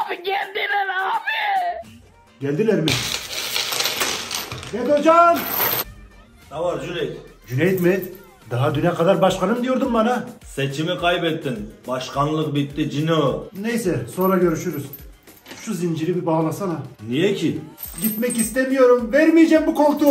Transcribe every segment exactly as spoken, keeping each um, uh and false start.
Abi geldiler abi. Geldiler mi? Gel hocam. Ne var Cüneyt? Cüneyt mi? Daha düne kadar başkanım diyordun bana. Seçimi kaybettin. Başkanlık bitti Cino. Neyse sonra görüşürüz. Şu zinciri bir bağlasana. Niye ki? Gitmek istemiyorum. Vermeyeceğim bu koltuğu.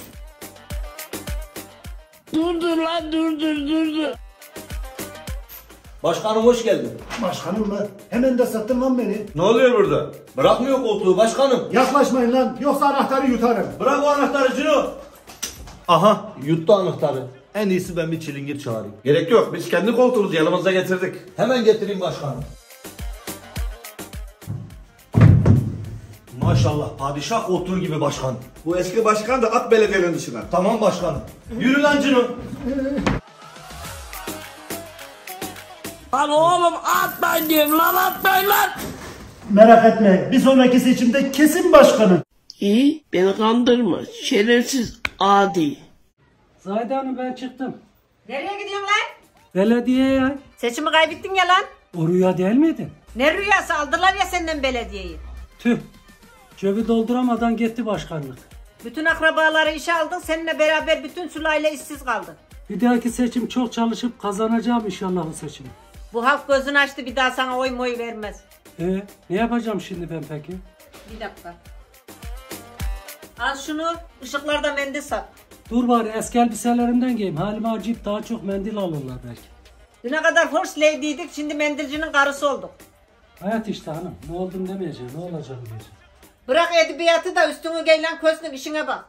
Dur dur lan dur dur dur dur. Başkanım hoş geldin. Başkanım mı? Hemen de sattın lan beni. Ne oluyor burada? Bırakmıyor koltuğu başkanım. Yaklaşmayın lan. Yoksa anahtarı yutarım. Bırak o anahtarı Cino. Aha yuttu anahtarı. En iyisi ben bir çilingir çağırayım. Gerek yok. Biz kendi koltuğumuzu yanımızda getirdik. Hemen getireyim başkanım. Maşallah padişah koltuğu gibi başkan. Bu eski başkan da at belediyenin dışına. Tamam başkanım. Yürü lan Cino. Lan oğlum atmayın diyorum lan atmayın lan. Merak etme. Bir sonraki seçimde kesin başkanım. İyi beni kandırma şerefsiz adi. Zahide Hanım ben çıktım. Nereye gidiyorsun lan? Belediyeye. Seçimi kaybettin ya lan. O rüya değil miydi? Ne rüyası, aldılar ya senden belediyeyi. Tüh. Cebi dolduramadan gitti başkanlık. Bütün akrabaları işe aldın, seninle beraber bütün sülale işsiz kaldı. Bir dahaki seçim çok çalışıp kazanacağım inşallah o seçimi. Bu halk gözünü açtı, bir daha sana oy moy vermez. E ne yapacağım şimdi ben peki? Bir dakika. Al şunu, ışıklarda mendil sat. Dur bari eski elbiselerimden giyeyim. Halime acıyıp daha çok mendil alırlar belki. Düne kadar first lady'ydik, şimdi mendilcinin karısı olduk. Hayat işte hanım. Ne oldum demeyeceğim. Ne olacağım diyeceğim. Bırak edebiyatı da üstünü giy lan kösnük, işine bak.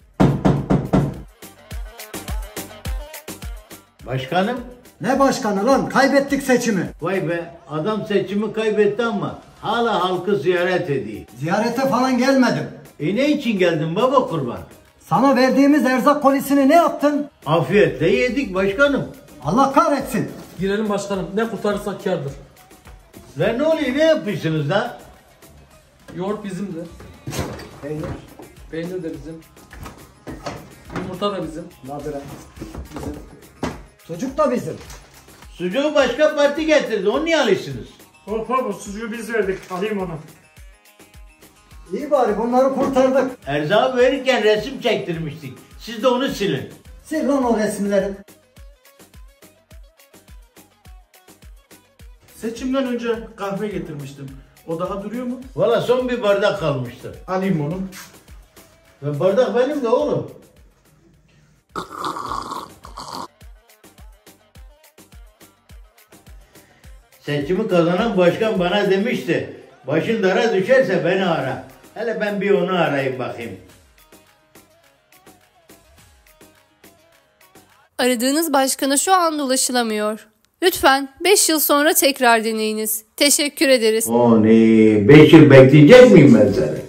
Başkanım? Ne başkanı lan? Kaybettik seçimi. Vay be, adam seçimi kaybetti ama hala halkı ziyaret ediyor. Ziyarete falan gelmedim. E ne için geldin baba kurban? Sana verdiğimiz erzak kolisini ne yaptın? Afiyetle yedik başkanım. Allah kahretsin. Girelim başkanım. Ne kurtarırsak kârdır. Lan ne oluyor, ne yapıyorsunuz lan? Yoğurt bizimdir. Peynir. Peynir de bizim. Yumurta da bizim. Nabire. Bizim. Çocuk da bizim. Sucuğu başka parti getirdi, onu niye alıyorsunuz? Hop hop sucuğu biz verdik. Alayım onu. İyi bari bunları kurtardık. Erzağı verirken resim çektirmiştik. Siz de onu silin. Sil lan o resimleri. Seçimden önce kahve getirmiştim. O daha duruyor mu? Valla son bir bardak kalmıştı. Alayım onu. Ve bardak benim de oğlum. Seçimi kazanan başkan bana demişti. Başın dara düşerse beni ara. Hele ben bir onu arayayım bakayım. Aradığınız başkana şu anda ulaşılamıyor. Lütfen beş yıl sonra tekrar deneyiniz. Teşekkür ederiz. O ne? beş yıl bekleyecek miyim ben seni?